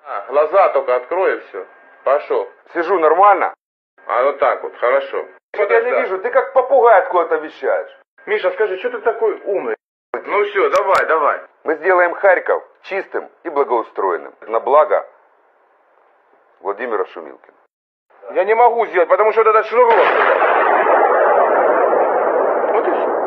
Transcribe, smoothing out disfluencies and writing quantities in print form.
Глаза только открой и все. Пошел. Сижу нормально? А вот так вот, хорошо. Что-то я не вижу, ты как попугай откуда-то вещаешь. Миша, скажи, что ты такой умный? Ну все, давай. Мы сделаем Харьков чистым и благоустроенным. На благо Владимира Шумилкина. Я не могу сделать, потому что вот этот шнурок. Вот и все.